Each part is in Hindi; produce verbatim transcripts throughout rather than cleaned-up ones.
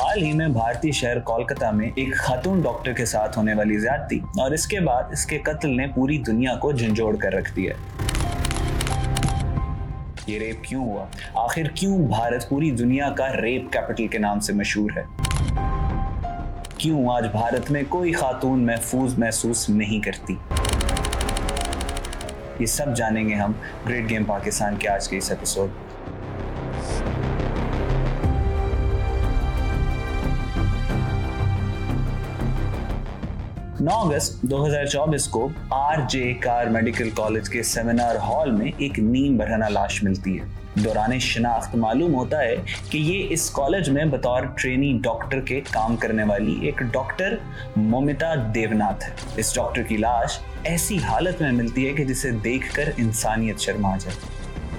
हाल ही में भारतीय शहर कोलकाता में एक खातून डॉक्टर के साथ होने वाली ज्यादती और इसके बाद इसके कत्ल ने पूरी दुनिया को झंझोड़ कर रख दिया। ये रेप क्यों हुआ? आखिर क्यों भारत पूरी दुनिया का रेप कैपिटल के नाम से मशहूर है? क्यों आज भारत में कोई खातून महफूज महसूस नहीं करती? ये सब जानेंगे हम ग्रेट गेम पाकिस्तान के आज के इस एपिसोड। नौ अगस्त दो हज़ार चौबीस को R J Kar medical college के सेमिनार हॉल में एक नीम बरहना लाश मिलती है। दौरान शिनाख्त मालूम होता है कि ये इस कॉलेज में बतौर ट्रेनी डॉक्टर के काम करने वाली एक डॉक्टर मोमिता देवनाथ है। इस डॉक्टर की लाश ऐसी हालत में मिलती है कि जिसे देखकर इंसानियत शर्मा जाए।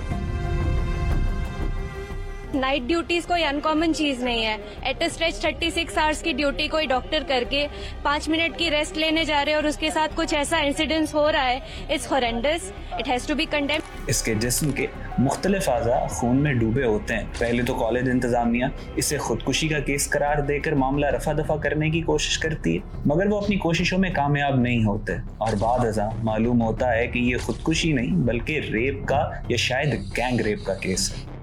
नाइट ड्यूटीज कोई अनकॉमन चीज नहीं है। एट अ स्ट्रेच छत्तीस आवर्स की ड्यूटी कोई डॉक्टर करके पांच मिनट की रेस्ट लेने जा रहे हैं और उसके साथ कुछ ऐसा इंसिडेंस हो रहा है, it's horrendous, it has to be condemned. इसके जिस्म के मुख्तलिफ आज़ा खून में डूबे होते हैं। पहले तो कॉलेज इंतजामिया इसे खुदकुशी का केस करार देकर मामला रफा दफा करने की कोशिश करती है, मगर वो अपनी कोशिशों में कामयाब नहीं होते और बाद अज़ा मालूम होता है कि ये खुदकुशी नहीं बल्कि रेप का या शायद गैंग रेप का केस है।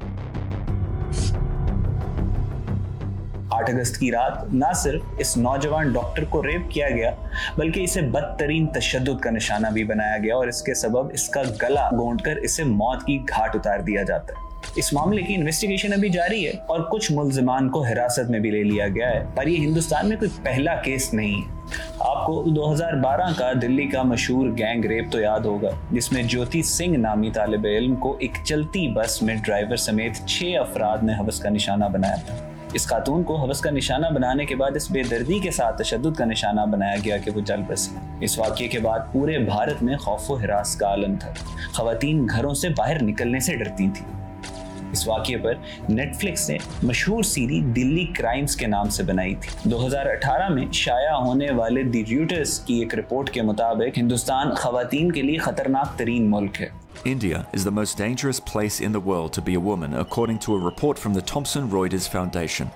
आठ अगस्त की रात न सिर्फ इस नौजवान डॉक्टर को रेप किया गया बल्कि इसे बदतरीन तशद्दुद का निशाना भी बनाया गया और इसके सबब इसका गला घोंटकर इसे मौत की घाट उतार दिया जाता है। इस मामले की इन्वेस्टिगेशन अभी जारी है और कुछ मुल्जिमान को हिरासत में भी ले लिया गया है, पर यह हिंदुस्तान में कोई पहला केस नहीं है। आपको दो हज़ार बारह का दिल्ली का मशहूर गैंग रेप तो याद होगा, जिसमें ज्योति सिंह नामी तालिब इल्म को एक चलती बस में ड्राइवर समेत छह अफराद ने हवस का निशाना बनाया था। इस खातून को हवस का निशाना बनाने के बाद इस बेदर्दी के साथ तशद्दुद का निशाना बनाया गया कि वो जल बसी। इस वाक़ये के बाद पूरे भारत में खौफ व हिरास का आलम था। ख़वातीन घरों से बाहर निकलने से डरती थी। इस वाक़ये पर नेटफ्लिक्स ने मशहूर सीरीज दिल्ली क्राइम्स के नाम से बनाई थी। दो हज़ार अठारह में शाया होने वाले दी रॉयटर्स की एक रिपोर्ट के मुताबिक हिंदुस्तान ख़वातीन के लिए खतरनाक तरीन मुल्क है। India is the most dangerous place in the world to be a woman, according to a report from the Thomson Reuters Foundation.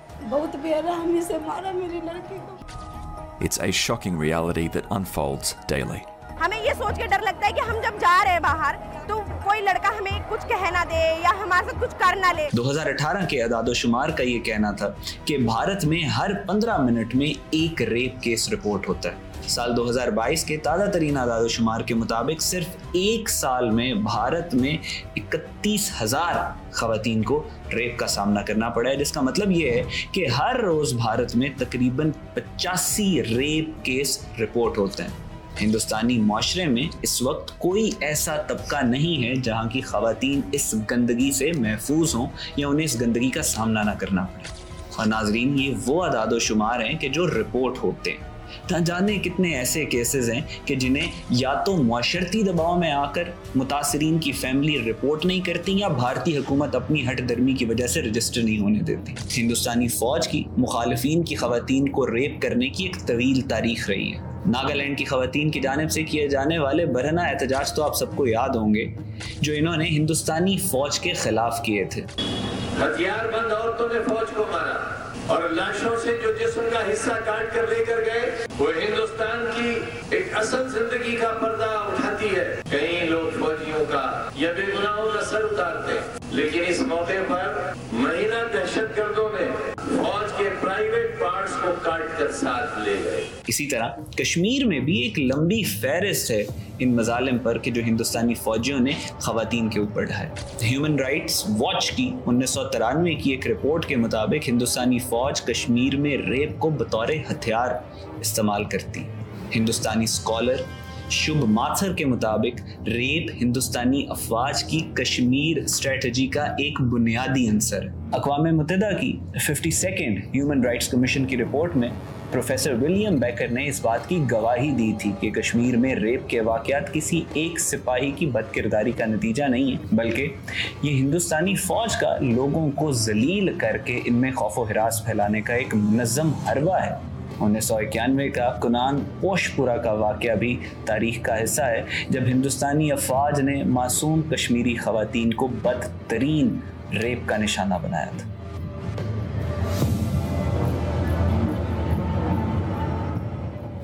It's a shocking reality that unfolds daily. हमें ये सोच के डर लगता है कि हम जब जा रहे हैं बाहर तो कोई लड़का हमें कुछ कह ना दे या हमारे साथ कुछ कर ना ले। दो हज़ार अठारह के अदादोशुमार का ये कहना था कि भारत में हर पंद्रह मिनट में एक रेप केस रिपोर्ट होता है। साल दो हज़ार बाईस के ताज़ा तरीन आदादोशुमार के मुताबिक सिर्फ एक साल में भारत में इकतीस हजार खवातीन को रेप का सामना करना पड़ा है, जिसका मतलब ये है कि हर रोज भारत में तकरीबन पचासी रेप केस रिपोर्ट होते हैं। हिंदुस्तानी माशरे में इस वक्त कोई ऐसा तबका नहीं है जहां की खवातीन इस गंदगी से महफूज हों या उन्हें इस गंदगी का सामना ना करना पड़े। और नाजरीन, ये वो अदादोशुमार हैं कि जो रिपोर्ट होते हैं। जाने कितने ऐसे केसेस हैं कि जिन्हें या तो मुआशरती दबाव में आकर मुतासरीन की फैमिली रिपोर्ट नहीं करती या भारतीय हुकूमत अपनी हट दर्मी की वजह से रजिस्टर नहीं होने देती। हिंदुस्तानी फौज की मुखालिफिन की खवातीन को रेप करने की एक तवील तारीख रही है। नागालैंड की खवातीन की जानिब से किए जाने वाले बरहना एहतजाज तो आप सबको याद होंगे, जो इन्होंने हिंदुस्तानी फौज के खिलाफ किए थे। हथियारबंद औरतों ने फौज को मारा और लाशों से जो जिस्म का हिस्सा काट कर लेकर गए वो हिंदुस्तान की एक असल जिंदगी का पर्दा उठाती है। कई लोग फौजियों का या बेगुनाहों का सर उतारते, लेकिन इस मौके पर महीना दहशतगर्दों ने फौज के प्राइवेट पार्ट्स को काट कर साथ ले गए। इसी तरह कश्मीर में भी एक लंबी फहरिस्त है इन मजालिम पर कि जो हिंदुस्तानी फौजियों ने खवातीन के ऊपर ढाए। ह्यूमन राइट्स वॉच की उन्नीस सौ तिरानवे की एक रिपोर्ट के मुताबिक हिंदुस्तानी फौज कश्मीर में रेप को बतौर हथियार इस्तेमाल करती। हिंदुस्तानी स्कॉलर शुभ माथर के मुताबिक रेप हिंदुस्तानी अफवाज की कश्मीर स्ट्रेटजी का एक बुनियादी अंसर है। अक़वाम मुत्तहिदा की fifty second human rights commission की रिपोर्ट में प्रोफेसर विलियम बेकर ने इस बात की गवाही दी थी कि कश्मीर में रेप के वाक़यात किसी एक सिपाही की बदकिरदारी का नतीजा नहीं है, बल्कि ये हिंदुस्तानी फौज का लोगों को जलील करके इनमें खौफ व हिरास फैलाने का एक मुनज़्ज़म हरबा है। उन्नीस सौ इक्यानवे का कुनान पोशपुरा का वाक़या भी तारीख का हिस्सा है, जब हिंदुस्तानी अफवाज ने मासूम कश्मीरी खवातीन को बदतरीन रेप का निशाना बनाया था।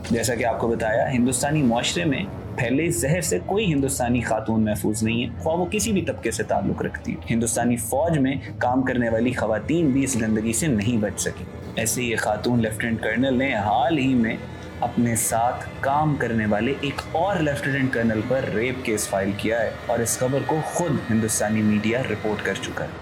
जैसा कि आपको बताया, हिंदुस्तानी मुआशरे में फैले इस जहर से कोई हिंदुस्तानी खातून महफूज नहीं है, ख्वाह वो किसी भी तबके से ताल्लुक रखती है। हिंदुस्तानी फौज में काम करने वाली खवातीन भी इस गंदगी से नहीं बच सकी। ऐसे ही खातून लेफ्टिनेंट कर्नल ने हाल ही में अपने साथ काम करने वाले एक और लेफ्टिनेंट कर्नल पर रेप केस फाइल किया है और इस खबर को खुद हिंदुस्तानी मीडिया रिपोर्ट कर चुका है।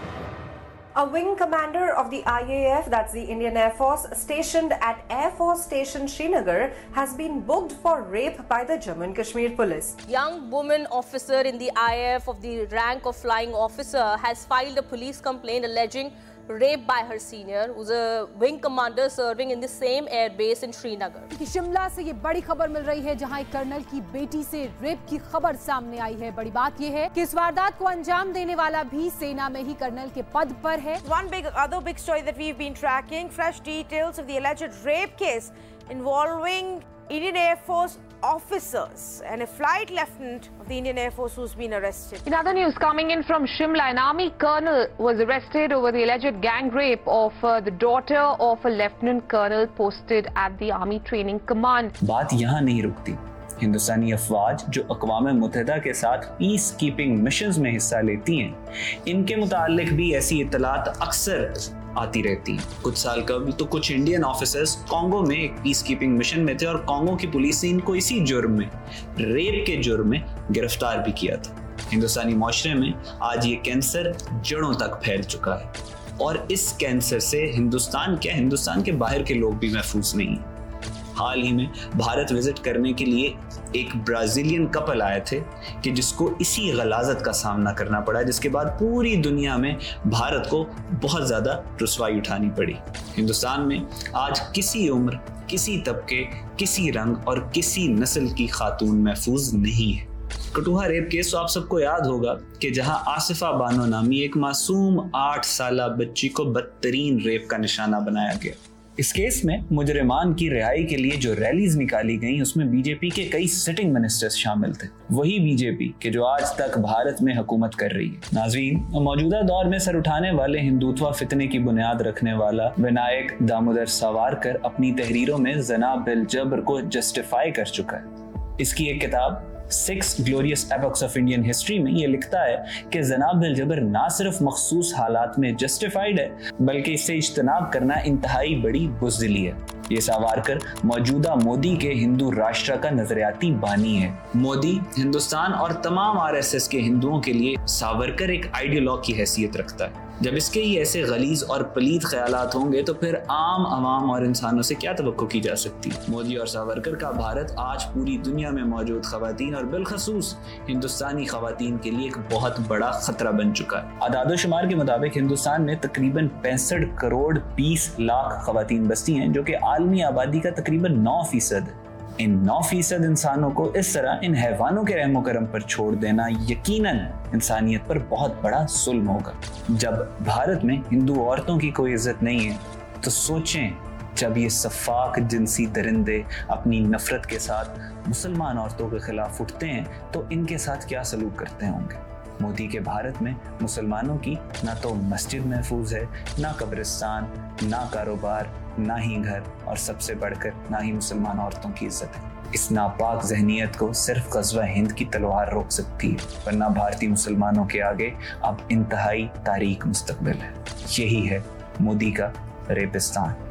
A wing commander of the I A F, that's the Indian Air Force, stationed at Air Force Station Srinagar, has been booked for rape by the Jammu and Kashmir police. Young woman officer in the I A F of the rank of flying officer has filed a police complaint alleging rape by her senior, who's a wing commander serving in the same air base in Srinagar. कि शिमला से ये बड़ी खबर मिल रही है जहां एक कर्नल की बेटी से रेप की खबर सामने आई है। बड़ी बात ये है कि इस वारदात को अंजाम देने वाला भी सेना में ही कर्नल के पद पर है। One big other big story that we've been tracking, fresh details of the alleged rape case involving Indian Air Force officers and a flight lieutenant of the Indian Air Force who's been arrested. In other news coming in from Shimla, an army colonel was arrested over the alleged gang rape of uh, the daughter of a lieutenant colonel posted at the army training command. बात यहाँ नहीं रुकती। हिंदुस्तानी अफवाज जो अक़वाम मुत्तहिदा के साथ पीस कीपिंग मिशंस में हिस्सा लेती हैं, इनके मुतालिक भी ऐसी इत्तलात अक्सर आती रहती हैं। कुछ साल कबल तो कुछ इंडियन ऑफिसर्स कांगो में एक पीस कीपिंग मिशन में थे और कांगो की पुलिस ने इनको इसी जुर्म में, रेप के जुर्म में गिरफ्तार भी किया था। हिंदुस्तानी मुआशरे में आज ये कैंसर जड़ों तक फैल चुका है और इस कैंसर से हिंदुस्तान क्या, हिंदुस्तान के बाहर के लोग भी महफूज नहीं हैं। हाल ही में भारत विजिट करने के लिए एक ब्राजीलियन कपल आए थे कि जिसको इसी गलाजत का सामना करना पड़ा, जिसके बाद पूरी दुनिया में भारत को बहुत ज्यादा रुसवाई उठानी पड़ी। हिंदुस्तान में आज किसी उम्र, किसी तबके, किसी रंग और किसी नस्ल की खातून महफूज नहीं है। कठुआ रेप केस तो आप सबको याद होगा कि जहां आसिफा बानो नामी एक मासूम आठ साला बच्ची को बदतरीन रेप का निशाना बनाया गया। इस केस में मुजरिमान की रिहाई के लिए जो रैलीज निकाली गई, उसमें बीजेपी के कई सिटिंग मिनिस्टर्स शामिल थे। वही बीजेपी के जो आज तक भारत में हुकूमत कर रही है। नाज़रीन, मौजूदा दौर में सर उठाने वाले हिंदुत्व फितने की बुनियाद रखने वाला विनायक दामोदर सावरकर अपनी तहरीरों में जना बिल जबर को जस्टिफाई कर चुका है। इसकी एक किताब six glorious epochs of Indian history में ये लिखता है कि जनाब बिल जबर ना सिर्फ मखसूस हालात में जस्टिफाइड है, बल्कि इससे इज्तनाब करना इंतहाई बड़ी बुज़दिली है। ये सावरकर मौजूदा मोदी के हिंदू राष्ट्र का नजरियाती बानी है। मोदी, हिंदुस्तान और तमाम आर एस एस के हिंदुओं के लिए सावरकर एक आइडियोलॉग की हैसियत रखता है। जब इसके ही ऐसे गलीज और पलीद ख्यालात होंगे तो फिर आम आवाम और इंसानों से क्या तवक्को की जा सकती है। मोदी और सावरकर का भारत आज पूरी दुनिया में मौजूद खवातीन और बिलखसूस हिंदुस्तानी खवातीन के लिए एक बहुत बड़ा खतरा बन चुका है। आदादोशुमार के मुताबिक हिंदुस्तान में तकरीबन पैंसठ करोड़ बीस लाख खवातीन बसती हैं, जो कि आलमी आबादी का तकरीबन नौ फीसद है। इन नौ फीसद इंसानों को इस तरह इन हैवानों के रहमो करम पर छोड़ देना यकीनन इंसानियत पर बहुत बड़ा जुल्म होगा। जब भारत में हिंदू औरतों की कोई इज्जत नहीं है तो सोचें, जब ये सफाक जिनसी दरिंदे अपनी नफरत के साथ मुसलमान औरतों के खिलाफ उठते हैं तो इनके साथ क्या सलूक करते होंगे। मोदी के भारत में मुसलमानों की ना तो मस्जिद महफूज है, ना कब्रिस्तान, ना कारोबार, ना ही घर और सबसे बढ़कर ना ही मुसलमान औरतों की इज्जत है। इस नापाक जहनियत को सिर्फ ग़ज़वा हिंद की तलवार रोक सकती है, वरना भारतीय मुसलमानों के आगे अब इंतहाई तारीक मुस्तकबिल है। यही है मोदी का रेपिस्तान।